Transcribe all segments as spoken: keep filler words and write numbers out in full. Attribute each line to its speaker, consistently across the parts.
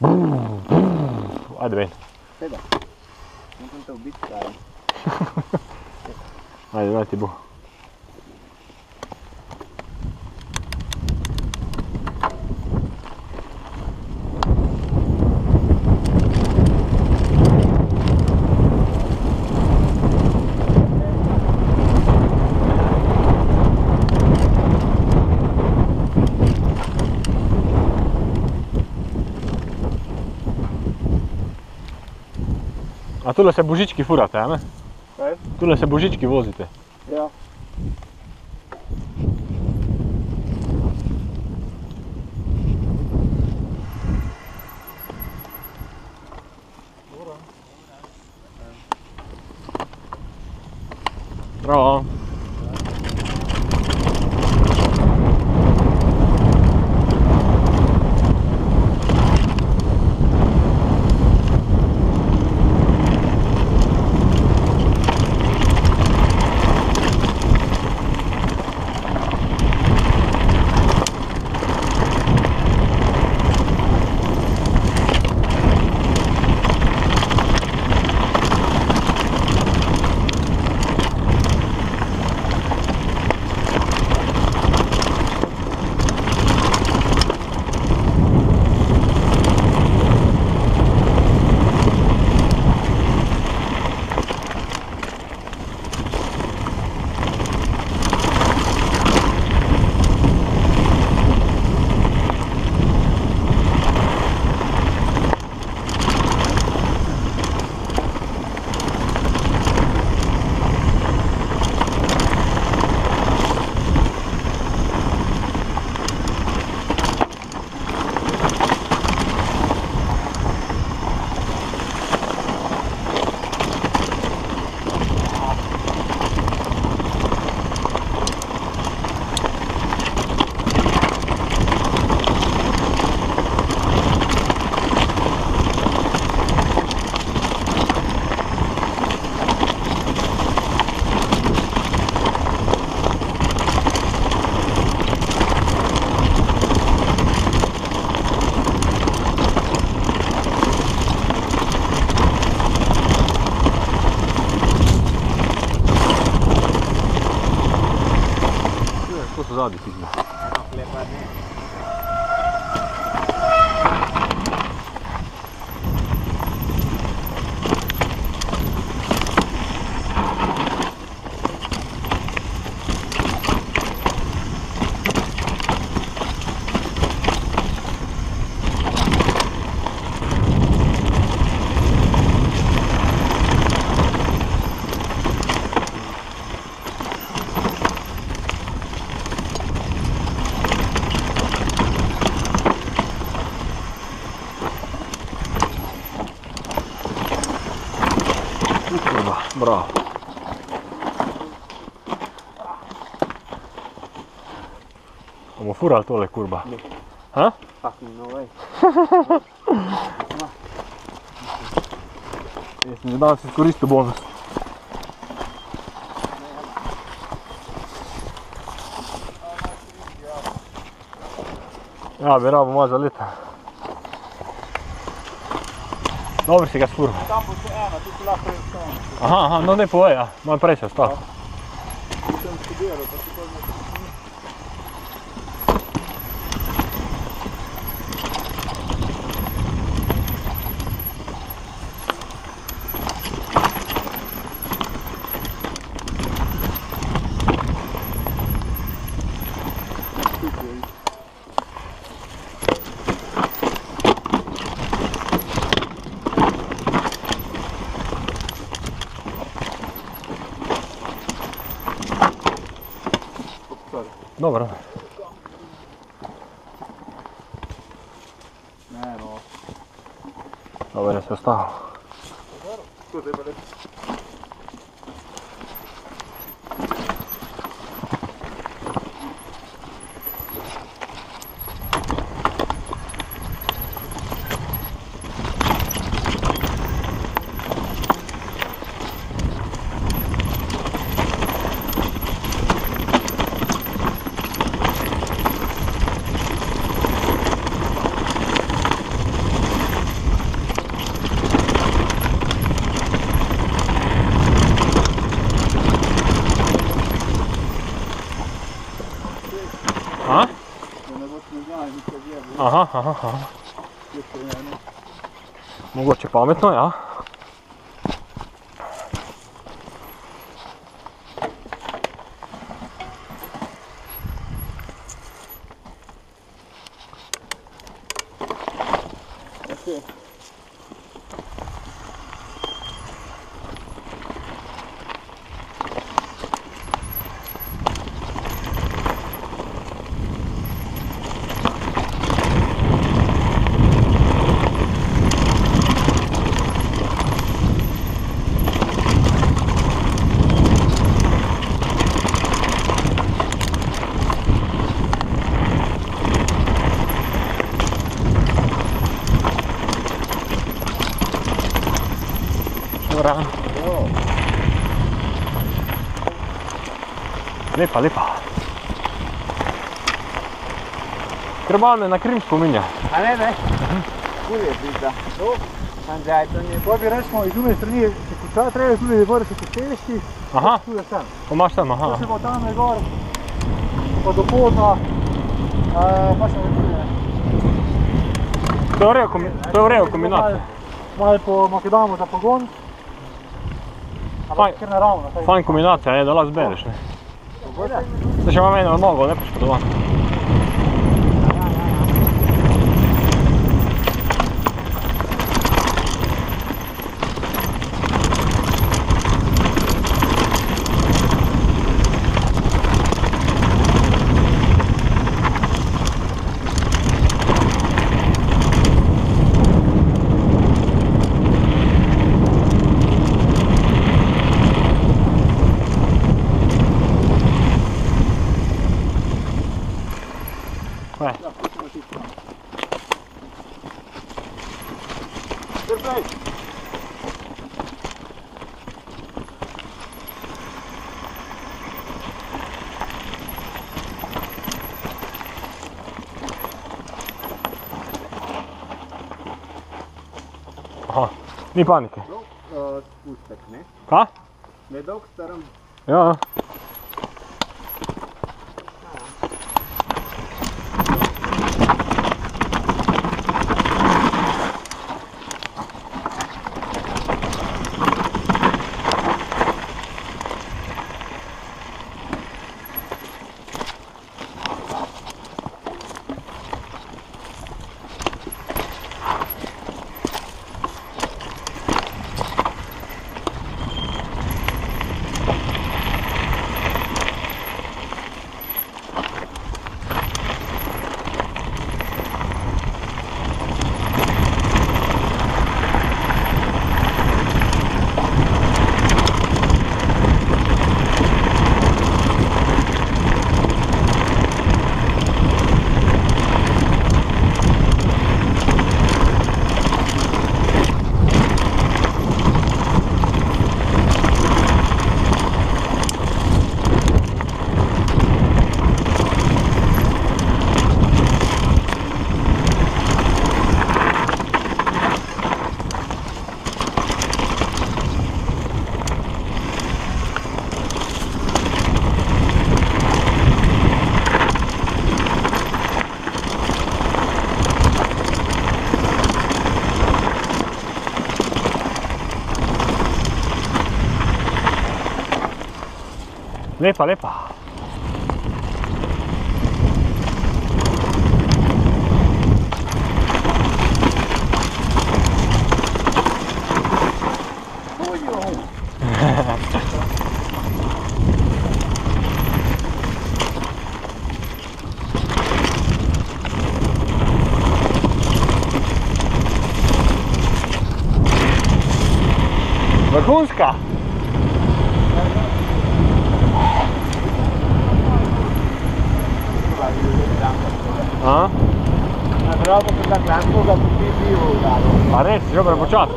Speaker 1: Ajde meni.
Speaker 2: Seda. Mogu te ubiti kaj.
Speaker 1: Ajde, daj ti bu. A tule se božički furate, a ne?
Speaker 2: Kaj?
Speaker 1: Tule se božički vozite.
Speaker 2: Ja.
Speaker 1: Bravo. Ko su zadi stigli? Bravo. Bomo furali tole kurba. Ha?
Speaker 2: Fucking no way.
Speaker 1: Jesam že danas iskoristio bonus. Ja bi rabo malo zaleta. Dobro si ga sfuril.
Speaker 2: Tam bo še ena, tu si lahko je tam.
Speaker 1: Aha, aha, no ne povej, ja. Malo prej se ostal.
Speaker 2: Tu sem študiral, pa si to nekaj.
Speaker 1: Dobro.
Speaker 2: Ne, no.
Speaker 1: Dobro, se ostalo.
Speaker 2: Tu zdaj pa reči.
Speaker 1: aha, aha.
Speaker 2: Još je ne.
Speaker 1: Mogoče pametno, ja?
Speaker 2: Okej.
Speaker 1: Dobra.
Speaker 2: Jo.
Speaker 1: Lepa, lepa. Krbane na Krimsko minja.
Speaker 2: A ne, ne. Kul je pizda. To. Andaj, to nije. To bi recimo iz druge strane, če kuća treba, tu je gore se poštešti.
Speaker 1: Aha,
Speaker 2: Tu je sam.
Speaker 1: pa imaš tam,
Speaker 2: To
Speaker 1: aha.
Speaker 2: se bo tam je gor. Pa do podna. Pa še ne bude.
Speaker 1: To je v redu kombi- to je v redu kombinacija.
Speaker 2: Malo po makadamo za pogon.
Speaker 1: Fajn.
Speaker 2: Ampak kar naravno. saj-
Speaker 1: Fajn kombinacija, ne, da lahko zbereš, ne. Zdaj še imam eno nogo, ne poškodovan. Kaj?
Speaker 2: Ja, pustimo čisto. Trpej!
Speaker 1: Aha, ni panike.
Speaker 2: Dolg spustek, ne?
Speaker 1: Ka?
Speaker 2: Ne dolg staram.
Speaker 1: Ja. Lepa, lepa. Vrhunska. A?
Speaker 2: Na drogo per la clampo da tutti i più da.
Speaker 1: A res, že prepočasno.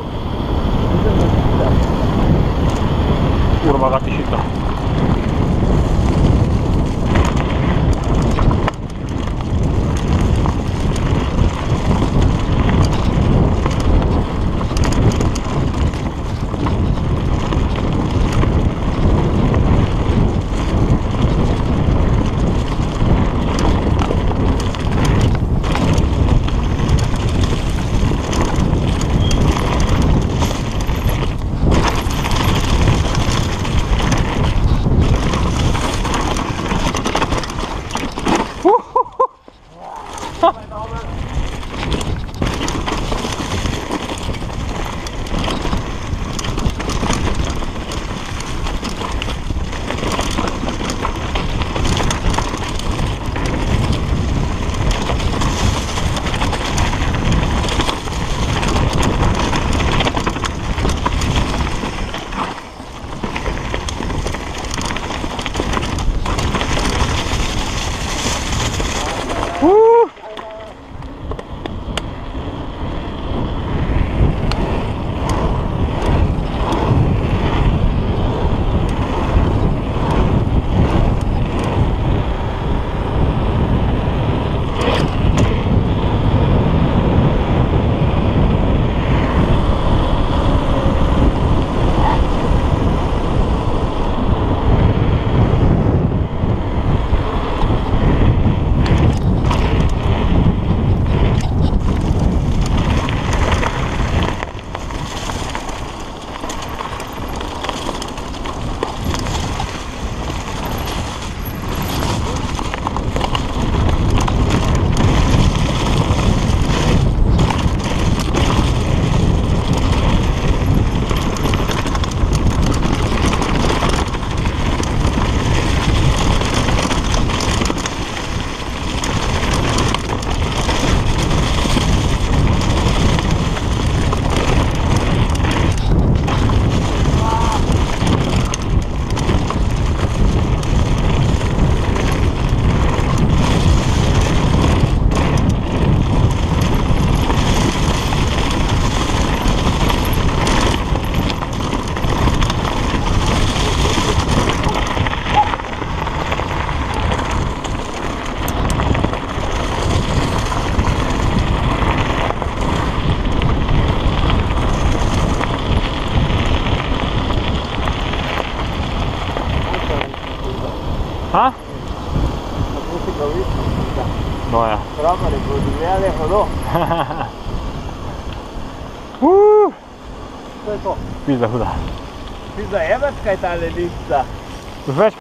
Speaker 1: Kurva ga tišita.
Speaker 2: pravično pizda.
Speaker 1: No ja.
Speaker 2: Pravali, ko življali hodo.
Speaker 1: Uuu,
Speaker 2: To je to.
Speaker 1: pizda huda.
Speaker 2: Pizda je več kaj tale lista.
Speaker 1: Več